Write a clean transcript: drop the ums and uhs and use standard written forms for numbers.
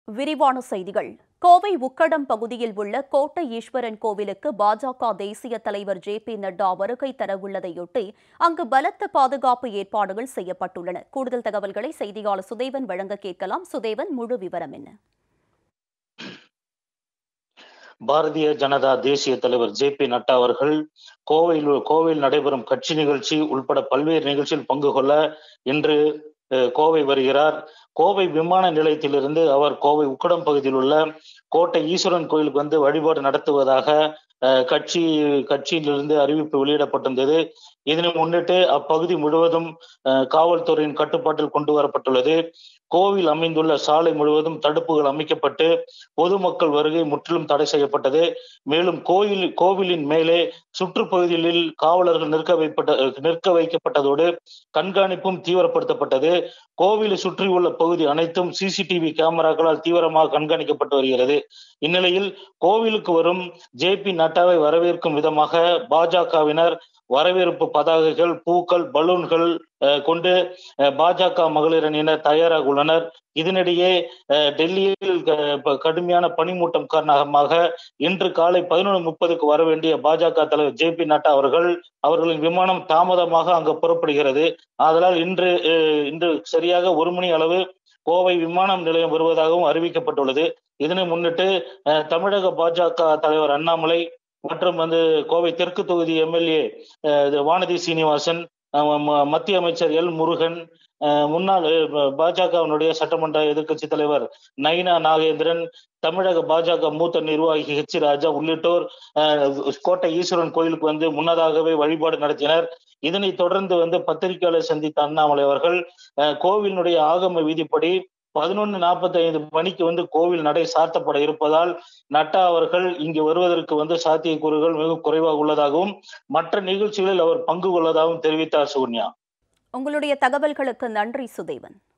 விரிவான செய்திகள். கோவை உக்கடம் பகுதியில் உள்ள கோட்டை ஈஸ்வரன் கோவிலுக்கு பாஜக தேசிய தலைவர் நட்டா வருகை தரவுள்ளதையொட்டி அங்கு பலத்த பாதுகாப்பு ஏற்பாடுகள் செய்யப்பட்டுள்ளன. கூடுதல் தகவல்களை செய்தியாளர் சுதேவன் வழங்க கேட்கலாம். சுதேவன், முழு விவரம் என்ன? பாரதிய ஜனதா தேசிய தலைவர் நட்டா அவர்கள் கோவையில் நடைபெறும் கட்சி நிகழ்ச்சி உள்பட பல்வேறு நிகழ்ச்சியில் பங்கு கொள்ள இன்று கோவை வருகிறார். கோவை விமான நிலையத்திலிருந்து அவர் கோவை உக்கடம் பகுதியில் உள்ள கோட்டை ஈஸ்வரன் கோயிலுக்கு வந்து வழிபாடு நடத்துவதாக கட்சியிலிருந்து அறிவிப்பு வெளியிடப்பட்டிருந்தது. இதனை முன்னிட்டு அப்பகுதி முழுவதும் காவல்துறையின் கட்டுப்பாட்டில் கொண்டு வரப்பட்டுள்ளது. கோவில் அமைந்துள்ள சாலை முழுவதும் தடுப்புகள் அமைக்கப்பட்டு பொதுமக்கள் வருகை முற்றிலும் தடை செய்யப்பட்டது. மேலும் கோவிலின் மேலே சுற்றுப்பகுதிகளில் காவலர்கள் நிற்க வைக்கப்பட்டதோடு கண்காணிப்பும் தீவிரப்படுத்தப்பட்டது. கோவிலை சுற்றியுள்ள பகுதி அனைத்தும் சிசிடிவி கேமராக்களால் தீவிரமாக கண்காணிக்கப்பட்டு வருகிறது. இந்நிலையில் கோவிலுக்கு வரும் நட்டாவை வரவேற்கும் விதமாக பாஜகவினர் வரவேற்பு பதாகைகள், பூக்கள், பலூன்கள் கொண்டு பாஜக மகளிர் அணியினர் தயாராக உள்ளனர். இதனிடையே டெல்லியில் கடுமையான பனிமூட்டம் காரணமாக இன்று காலை 11:30 வர வேண்டிய பாஜக தலைவர் நட்டா அவர்களின் விமானம் தாமதமாக அங்கு புறப்படுகிறது. ஆதலால் இன்று சரியாக 1 மணி அளவு கோவை விமான நிலையம் வருவதாகவும் அறிவிக்கப்பட்டுள்ளது. இதனை முன்னிட்டு தமிழக பாஜக தலைவர் அண்ணாமலை மற்றும் கோவை தெற்கு தொகுதி எம்எல்ஏ வானதி சீனிவாசன், மத்திய அமைச்சர் எல் முருகன், முன்னாள் பாஜகவினுடைய சட்டமன்ற எதிர்க்கட்சி தலைவர் நயினா நாகேந்திரன், தமிழக பாஜக மூத்த நிர்வாகி ராஜா உள்ளிட்டோர் கோட்டை ஈஸ்வரன் கோயிலுக்கு முன்னதாகவே வழிபாடு நடத்தினர். இதனைத் தொடர்ந்து பத்திரிகையாளர் சந்தித்த அண்ணாமலை அவர்கள் கோவிலினுடைய ஆகம விதிப்படி 11:45 மணிக்கு கோவில் நடை சாத்தப்பட இருப்பதால் நட்டா அவர்கள் இங்கு வருவதற்கு சாத்தியக்கூறுகள் மிக குறைவாக உள்ளதாகவும் மற்ற நிகழ்ச்சிகளில் அவர் பங்கு கொள்ளதாகவும் தெரிவித்தார். சுகன்யா, உங்களுடைய தகவல்களுக்கு நன்றி சுதேவன்.